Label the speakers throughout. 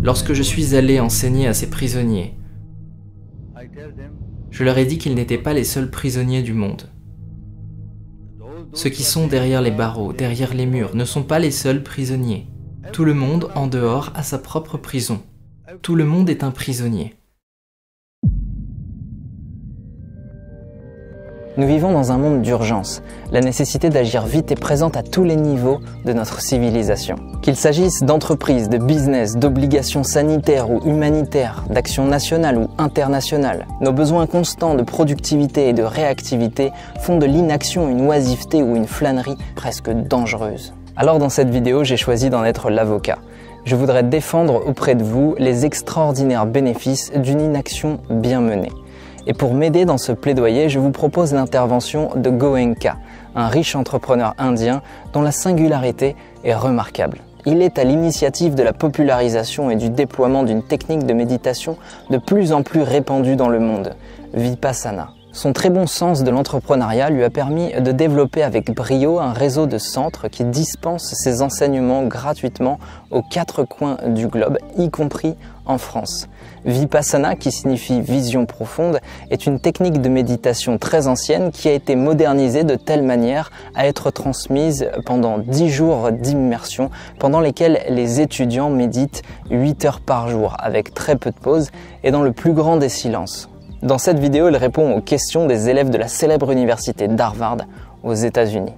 Speaker 1: Lorsque je suis allé enseigner à ces prisonniers, je leur ai dit qu'ils n'étaient pas les seuls prisonniers du monde. Ceux qui sont derrière les barreaux, derrière les murs, ne sont pas les seuls prisonniers. Tout le monde, en dehors, a sa propre prison. Tout le monde est un prisonnier.
Speaker 2: Nous vivons dans un monde d'urgence. La nécessité d'agir vite est présente à tous les niveaux de notre civilisation. Qu'il s'agisse d'entreprises, de business, d'obligations sanitaires ou humanitaires, d'actions nationales ou internationales, nos besoins constants de productivité et de réactivité font de l'inaction une oisiveté ou une flânerie presque dangereuse. Alors dans cette vidéo, j'ai choisi d'en être l'avocat. Je voudrais défendre auprès de vous les extraordinaires bénéfices d'une inaction bien menée. Et pour m'aider dans ce plaidoyer, je vous propose l'intervention de Goenka, un riche entrepreneur indien dont la singularité est remarquable. Il est à l'initiative de la popularisation et du déploiement d'une technique de méditation de plus en plus répandue dans le monde, Vipassana. Son très bon sens de l'entrepreneuriat lui a permis de développer avec brio un réseau de centres qui dispensent ses enseignements gratuitement aux 4 coins du globe, y compris en France. Vipassana, qui signifie vision profonde, est une technique de méditation très ancienne qui a été modernisée de telle manière à être transmise pendant 10 jours d'immersion, pendant lesquels les étudiants méditent 8 heures par jour, avec très peu de pauses et dans le plus grand des silences. Dans cette vidéo, il répond aux questions des élèves de la célèbre université d'Harvard aux États-Unis.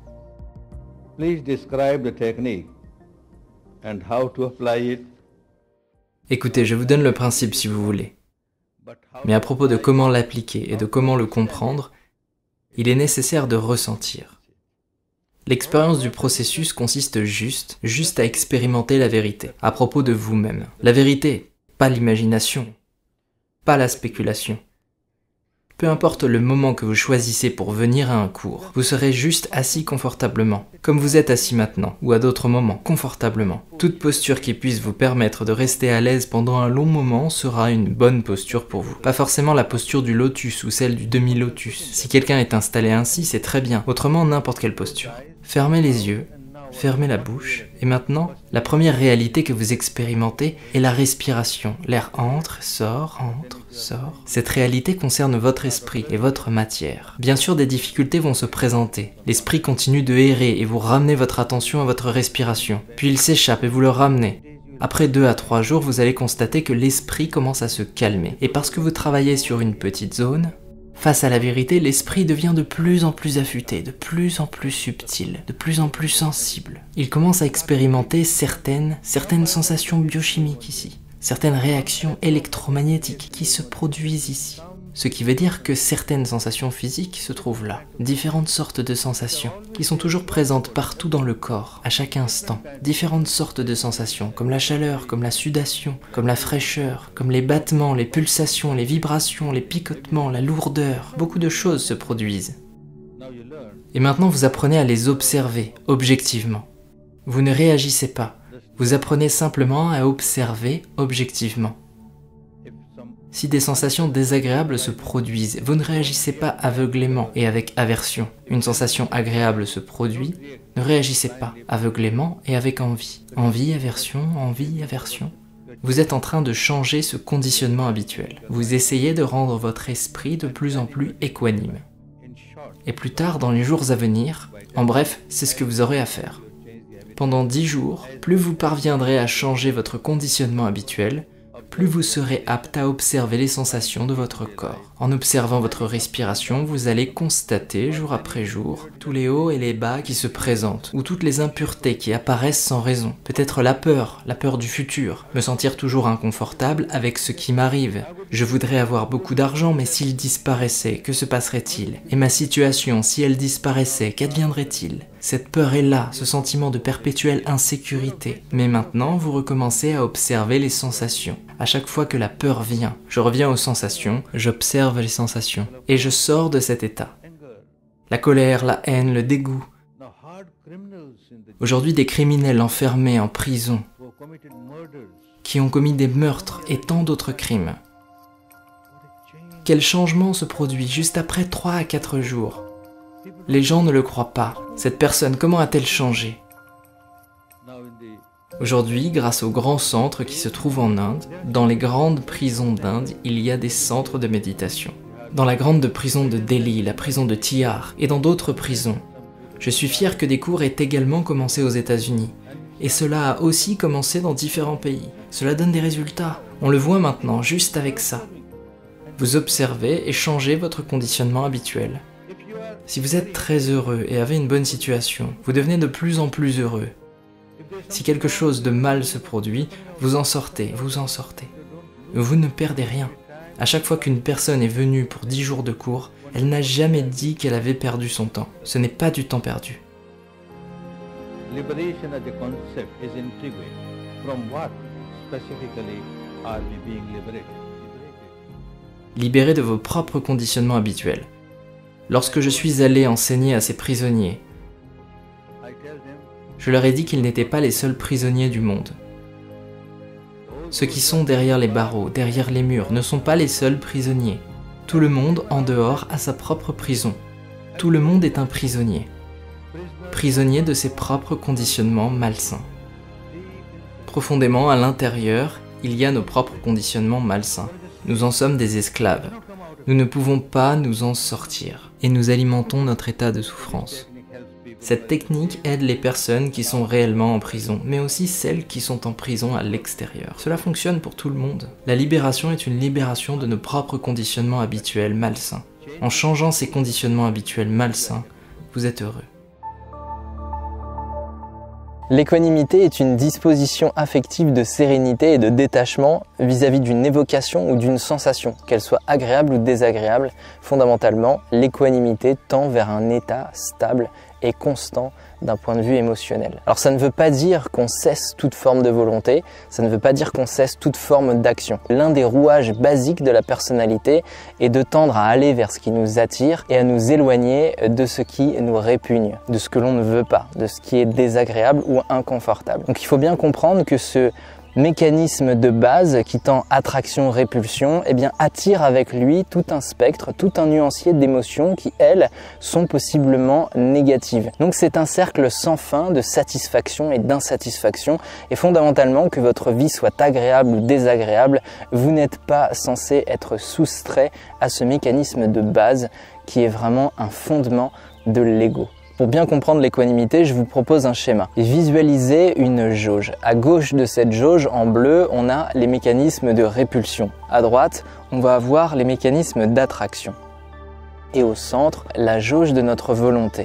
Speaker 3: Please describe the technique and how to apply it.
Speaker 1: Écoutez, je vous donne le principe si vous voulez. Mais à propos de comment l'appliquer et de comment le comprendre, il est nécessaire de ressentir. L'expérience du processus consiste juste à expérimenter la vérité, à propos de vous-même. La vérité, pas l'imagination, pas la spéculation. Peu importe le moment que vous choisissez pour venir à un cours, vous serez juste assis confortablement, comme vous êtes assis maintenant, ou à d'autres moments, confortablement. Toute posture qui puisse vous permettre de rester à l'aise pendant un long moment sera une bonne posture pour vous. Pas forcément la posture du lotus ou celle du demi-lotus. Si quelqu'un est installé ainsi, c'est très bien, autrement n'importe quelle posture. Fermez les yeux. Fermez la bouche. Et maintenant, la première réalité que vous expérimentez est la respiration. L'air entre, sort, sort. Cette réalité concerne votre esprit et votre matière. Bien sûr, des difficultés vont se présenter. L'esprit continue de errer et vous ramenez votre attention à votre respiration. Puis il s'échappe et vous le ramenez. Après 2 à 3 jours, vous allez constater que l'esprit commence à se calmer. Et parce que vous travaillez sur une petite zone, face à la vérité, l'esprit devient de plus en plus affûté, de plus en plus subtil, de plus en plus sensible. Il commence à expérimenter certaines sensations biochimiques ici, certaines réactions électromagnétiques qui se produisent ici. Ce qui veut dire que certaines sensations physiques se trouvent là. Différentes sortes de sensations qui sont toujours présentes partout dans le corps, à chaque instant. Différentes sortes de sensations, comme la chaleur, comme la sudation, comme la fraîcheur, comme les battements, les pulsations, les vibrations, les picotements, la lourdeur. Beaucoup de choses se produisent. Et maintenant, vous apprenez à les observer, objectivement. Vous ne réagissez pas. Vous apprenez simplement à observer objectivement. Si des sensations désagréables se produisent, vous ne réagissez pas aveuglément et avec aversion. Une sensation agréable se produit, ne réagissez pas aveuglément et avec envie. Envie, aversion, envie, aversion. Vous êtes en train de changer ce conditionnement habituel. Vous essayez de rendre votre esprit de plus en plus équanime. Et plus tard, dans les jours à venir, en bref, c'est ce que vous aurez à faire. Pendant 10 jours, plus vous parviendrez à changer votre conditionnement habituel, plus vous serez apte à observer les sensations de votre corps. En observant votre respiration, vous allez constater jour après jour tous les hauts et les bas qui se présentent, ou toutes les impuretés qui apparaissent sans raison. Peut-être la peur du futur, me sentir toujours inconfortable avec ce qui m'arrive. Je voudrais avoir beaucoup d'argent, mais s'il disparaissait, que se passerait-il? Et ma situation, si elle disparaissait, qu'adviendrait-il? Cette peur est là, ce sentiment de perpétuelle insécurité. Mais maintenant, vous recommencez à observer les sensations. À chaque fois que la peur vient, je reviens aux sensations, j'observe les sensations, et je sors de cet état. La colère, la haine, le dégoût. Aujourd'hui, des criminels enfermés en prison, qui ont commis des meurtres et tant d'autres crimes. Quel changement se produit juste après 3 à 4 jours? Les gens ne le croient pas. Cette personne, comment a-t-elle changé? Aujourd'hui, grâce aux grands centres qui se trouvent en Inde, dans les grandes prisons d'Inde, il y a des centres de méditation. Dans la grande prison de Delhi, la prison de Tihar et dans d'autres prisons, je suis fier que des cours aient également commencé aux États-Unis. Et cela a aussi commencé dans différents pays. Cela donne des résultats. On le voit maintenant, juste avec ça. Vous observez et changez votre conditionnement habituel. Si vous êtes très heureux et avez une bonne situation, vous devenez de plus en plus heureux. Si quelque chose de mal se produit, vous en sortez, vous en sortez. Vous ne perdez rien. À chaque fois qu'une personne est venue pour 10 jours de cours, elle n'a jamais dit qu'elle avait perdu son temps. Ce n'est pas du temps perdu.
Speaker 3: Liberation as a concept is intriguing. From what specifically are we being liberated?
Speaker 1: Libérez de vos propres conditionnements habituels. Lorsque je suis allé enseigner à ces prisonniers, je leur ai dit qu'ils n'étaient pas les seuls prisonniers du monde. Ceux qui sont derrière les barreaux, derrière les murs, ne sont pas les seuls prisonniers. Tout le monde, en dehors, a sa propre prison. Tout le monde est un prisonnier. Prisonnier de ses propres conditionnements malsains. Profondément à l'intérieur, il y a nos propres conditionnements malsains. Nous en sommes des esclaves. Nous ne pouvons pas nous en sortir. Et nous alimentons notre état de souffrance. Cette technique aide les personnes qui sont réellement en prison, mais aussi celles qui sont en prison à l'extérieur. Cela fonctionne pour tout le monde. La libération est une libération de nos propres conditionnements habituels malsains. En changeant ces conditionnements habituels malsains, vous êtes heureux.
Speaker 2: L'équanimité est une disposition affective de sérénité et de détachement vis-à-vis d'une évocation ou d'une sensation, qu'elle soit agréable ou désagréable. Fondamentalement, l'équanimité tend vers un état stable et constant d'un point de vue émotionnel. Alors ça ne veut pas dire qu'on cesse toute forme de volonté, ça ne veut pas dire qu'on cesse toute forme d'action. L'un des rouages basiques de la personnalité est de tendre à aller vers ce qui nous attire et à nous éloigner de ce qui nous répugne, de ce que l'on ne veut pas, de ce qui est désagréable ou inconfortable. Donc il faut bien comprendre que ce mécanisme de base qui tend attraction-répulsion, eh bien attire avec lui tout un spectre, tout un nuancier d'émotions qui, elles, sont possiblement négatives. Donc c'est un cercle sans fin de satisfaction et d'insatisfaction, et fondamentalement que votre vie soit agréable ou désagréable, vous n'êtes pas censé être soustrait à ce mécanisme de base qui est vraiment un fondement de l'ego. Pour bien comprendre l'équanimité, je vous propose un schéma. Visualisez une jauge. À gauche de cette jauge, en bleu, on a les mécanismes de répulsion. À droite, on va avoir les mécanismes d'attraction. Et au centre, la jauge de notre volonté.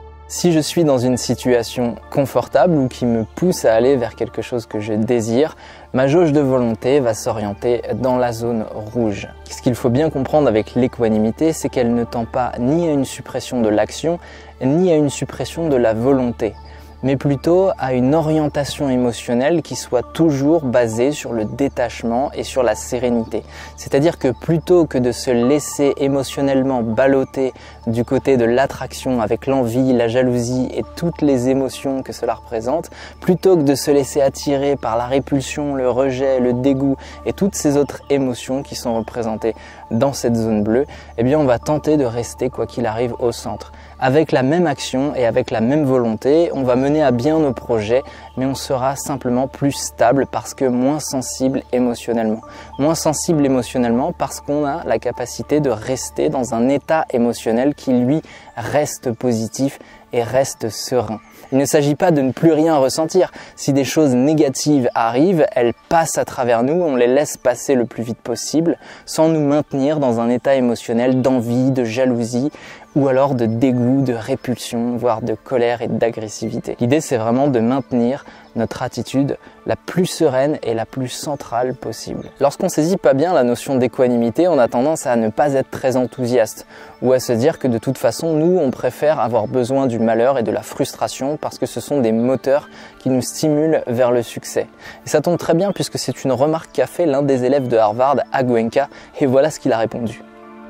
Speaker 2: Si je suis dans une situation confortable ou qui me pousse à aller vers quelque chose que je désire, ma jauge de volonté va s'orienter dans la zone rouge. Ce qu'il faut bien comprendre avec l'équanimité, c'est qu'elle ne tend pas ni à une suppression de l'action, ni à une suppression de la volonté, mais plutôt à une orientation émotionnelle qui soit toujours basée sur le détachement et sur la sérénité. C'est-à-dire que plutôt que de se laisser émotionnellement balloter du côté de l'attraction avec l'envie, la jalousie et toutes les émotions que cela représente, plutôt que de se laisser attirer par la répulsion, le rejet, le dégoût et toutes ces autres émotions qui sont représentées dans cette zone bleue, eh bien on va tenter de rester quoi qu'il arrive au centre. Avec la même action et avec la même volonté, on va mener à bien nos projets, mais on sera simplement plus stable parce que moins sensible émotionnellement. Moins sensible émotionnellement parce qu'on a la capacité de rester dans un état émotionnel qui lui reste positif et reste serein. Il ne s'agit pas de ne plus rien ressentir. Si des choses négatives arrivent, elles passent à travers nous, on les laisse passer le plus vite possible, sans nous maintenir dans un état émotionnel d'envie, de jalousie, ou alors de dégoût, de répulsion, voire de colère et d'agressivité. L'idée, c'est vraiment de maintenir notre attitude la plus sereine et la plus centrale possible. Lorsqu'on saisit pas bien la notion d'équanimité, on a tendance à ne pas être très enthousiaste ou à se dire que de toute façon, nous, on préfère avoir besoin du malheur et de la frustration parce que ce sont des moteurs qui nous stimulent vers le succès. Et ça tombe très bien puisque c'est une remarque qu'a fait l'un des élèves de Harvard à Goenka et voilà ce qu'il a répondu.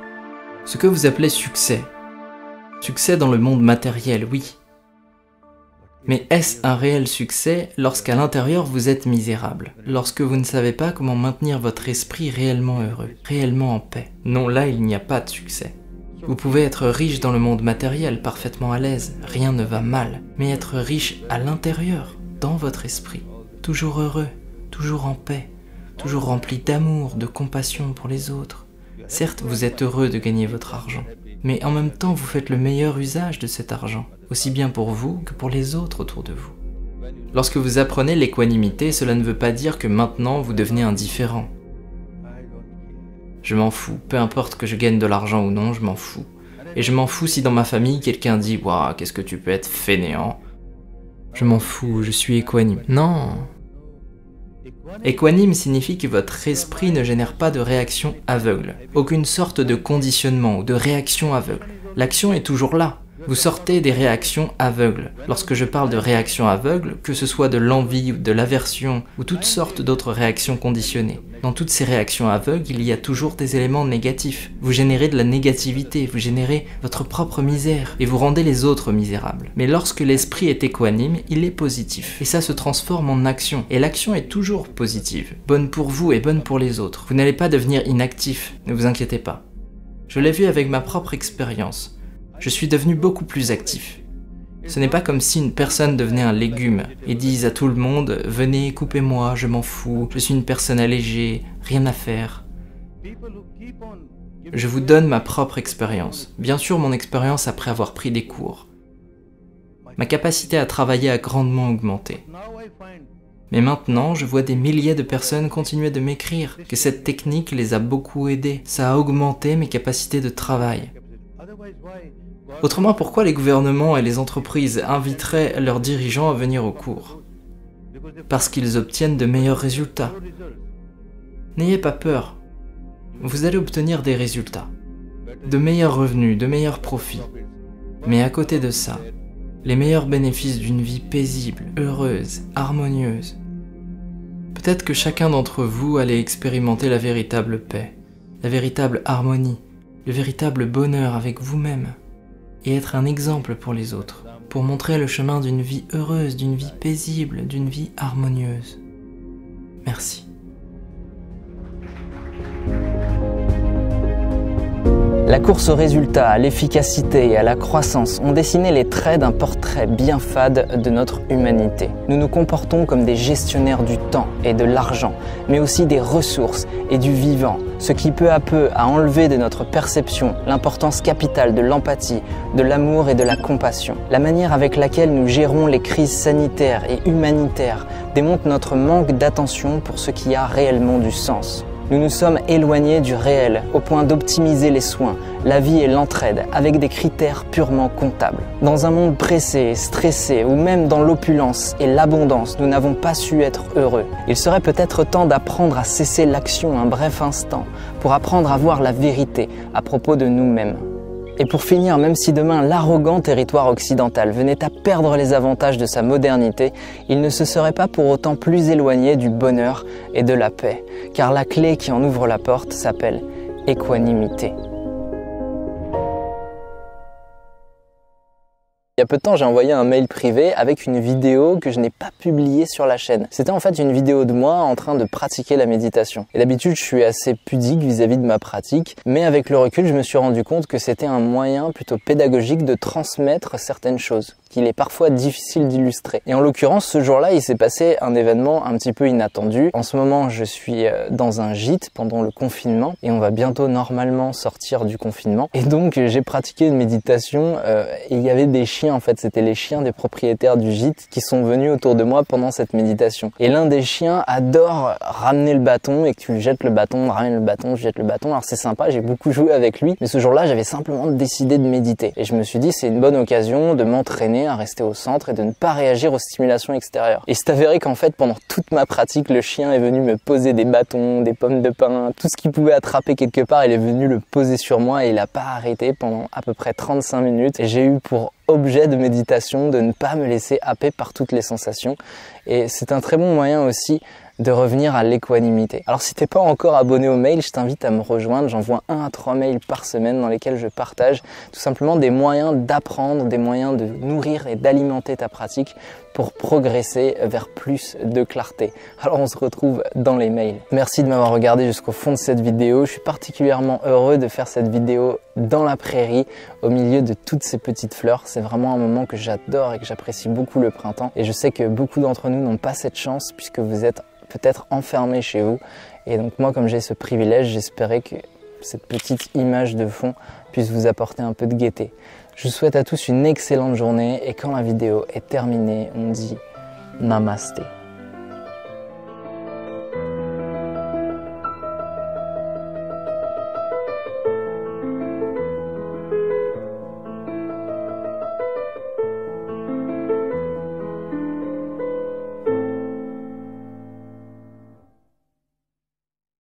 Speaker 1: Ce que vous appelez succès dans le monde matériel, oui. Mais est-ce un réel succès lorsqu'à l'intérieur vous êtes misérable, lorsque vous ne savez pas comment maintenir votre esprit réellement heureux, réellement en paix? Non, là il n'y a pas de succès. Vous pouvez être riche dans le monde matériel, parfaitement à l'aise, rien ne va mal, mais être riche à l'intérieur, dans votre esprit, toujours heureux, toujours en paix, toujours rempli d'amour, de compassion pour les autres. Certes, vous êtes heureux de gagner votre argent, mais en même temps, vous faites le meilleur usage de cet argent, aussi bien pour vous que pour les autres autour de vous. Lorsque vous apprenez l'équanimité, cela ne veut pas dire que maintenant vous devenez indifférent. Je m'en fous, peu importe que je gagne de l'argent ou non, je m'en fous. Et je m'en fous si dans ma famille, quelqu'un dit « Waouh, qu'est-ce que tu peux être fainéant ?» Je m'en fous, je suis équanime. Non. Équanime signifie que votre esprit ne génère pas de réaction aveugle, aucune sorte de conditionnement ou de réaction aveugle. L'action est toujours là. Vous sortez des réactions aveugles. Lorsque je parle de réactions aveugles, que ce soit de l'envie ou de l'aversion ou toutes sortes d'autres réactions conditionnées, dans toutes ces réactions aveugles, il y a toujours des éléments négatifs. Vous générez de la négativité, vous générez votre propre misère et vous rendez les autres misérables. Mais lorsque l'esprit est équanime, il est positif et ça se transforme en action. Et l'action est toujours positive, bonne pour vous et bonne pour les autres. Vous n'allez pas devenir inactif, ne vous inquiétez pas. Je l'ai vu avec ma propre expérience. Je suis devenu beaucoup plus actif. Ce n'est pas comme si une personne devenait un légume et dise à tout le monde « Venez, coupez-moi, je m'en fous, je suis une personne allégée, rien à faire ». Je vous donne ma propre expérience. Bien sûr, mon expérience après avoir pris des cours. Ma capacité à travailler a grandement augmenté. Mais maintenant, je vois des milliers de personnes continuer de m'écrire que cette technique les a beaucoup aidés. Ça a augmenté mes capacités de travail. Autrement, pourquoi les gouvernements et les entreprises inviteraient leurs dirigeants à venir au cours? Parce qu'ils obtiennent de meilleurs résultats. N'ayez pas peur. Vous allez obtenir des résultats. De meilleurs revenus, de meilleurs profits. Mais à côté de ça, les meilleurs bénéfices d'une vie paisible, heureuse, harmonieuse. Peut-être que chacun d'entre vous allait expérimenter la véritable paix, la véritable harmonie, le véritable bonheur avec vous-même. Et être un exemple pour les autres, pour montrer le chemin d'une vie heureuse, d'une vie paisible, d'une vie harmonieuse. Merci.
Speaker 2: La course au résultat, à l'efficacité et à la croissance ont dessiné les traits d'un portrait bien fade de notre humanité. Nous nous comportons comme des gestionnaires du temps et de l'argent, mais aussi des ressources et du vivant, ce qui peu à peu a enlevé de notre perception l'importance capitale de l'empathie, de l'amour et de la compassion. La manière avec laquelle nous gérons les crises sanitaires et humanitaires démontre notre manque d'attention pour ce qui a réellement du sens. Nous nous sommes éloignés du réel au point d'optimiser les soins, la vie et l'entraide avec des critères purement comptables. Dans un monde pressé, stressé ou même dans l'opulence et l'abondance, nous n'avons pas su être heureux. Il serait peut-être temps d'apprendre à cesser l'action un bref instant pour apprendre à voir la vérité à propos de nous-mêmes. Et pour finir, même si demain l'arrogant territoire occidental venait à perdre les avantages de sa modernité, il ne se serait pas pour autant plus éloigné du bonheur et de la paix, car la clé qui en ouvre la porte s'appelle équanimité. Il y a peu de temps, j'ai envoyé un mail privé avec une vidéo que je n'ai pas publiée sur la chaîne. C'était en fait une vidéo de moi en train de pratiquer la méditation. Et d'habitude, je suis assez pudique vis-à-vis de ma pratique, mais avec le recul, je me suis rendu compte que c'était un moyen plutôt pédagogique de transmettre certaines choses, qu'il est parfois difficile d'illustrer. Et en l'occurrence, ce jour-là, il s'est passé un événement un petit peu inattendu. En ce moment, je suis dans un gîte pendant le confinement et on va bientôt normalement sortir du confinement. Et donc, j'ai pratiqué une méditation et il y avait des chiens. En fait, c'était les chiens des propriétaires du gîte qui sont venus autour de moi pendant cette méditation. Et l'un des chiens adore ramener le bâton et que tu lui jettes le bâton, ramène le bâton, je jette le bâton. Alors c'est sympa, j'ai beaucoup joué avec lui. Mais ce jour-là, j'avais simplement décidé de méditer. Et je me suis dit, c'est une bonne occasion de m'entraîner à rester au centre et de ne pas réagir aux stimulations extérieures. Et c'est avéré qu'en fait, pendant toute ma pratique, le chien est venu me poser des bâtons, des pommes de pin, tout ce qu'il pouvait attraper quelque part, il est venu le poser sur moi et il n'a pas arrêté pendant à peu près 35 minutes. Et j'ai eu pour objet de méditation de ne pas me laisser happer par toutes les sensations. Et c'est un très bon moyen aussi de revenir à l'équanimité. Alors si t'es pas encore abonné au mail, je t'invite à me rejoindre. J'envoie 1 à 3 mails par semaine dans lesquels je partage tout simplement des moyens d'apprendre, des moyens de nourrir et d'alimenter ta pratique pour progresser vers plus de clarté. Alors on se retrouve dans les mails. Merci de m'avoir regardé jusqu'au fond de cette vidéo. Je suis particulièrement heureux de faire cette vidéo dans la prairie, au milieu de toutes ces petites fleurs. C'est vraiment un moment que j'adore et que j'apprécie beaucoup le printemps. Et je sais que beaucoup d'entre nous n'ont pas cette chance puisque vous êtes peut-être enfermés chez vous. Et donc moi, comme j'ai ce privilège, j'espérais que cette petite image de fond puisse vous apporter un peu de gaieté. Je vous souhaite à tous une excellente journée et quand la vidéo est terminée, on dit Namasté.